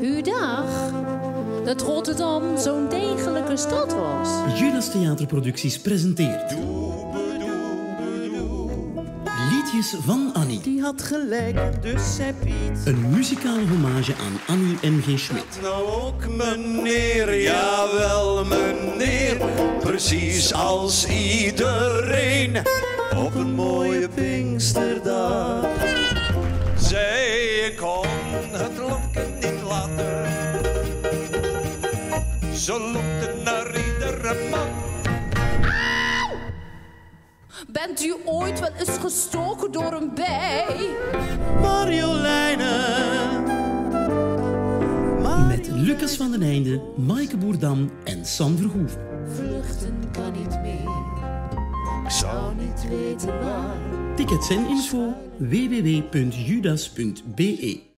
U dacht dat Rotterdam zo'n degelijke stad was. Judas Theaterproducties presenteert Liedjes van Annie. Die had gelijk, dus zei Piet. Een muzikale hommage aan Annie M.G. Schmid. Nou ook meneer, jawel meneer. Precies als iedereen. Op een mooie Pinksterdag. Zij kon het lokken niet laten. Ze lokte naar iedere man. Bent u ooit wel eens gestoken door een bij? Marjoleine. Met Lucas van den Einde, Maaike Boerdam en Sam Verhoeven. Vluchten kan niet meer. Ik zou niet weten waar. Tickets en info www.judas.be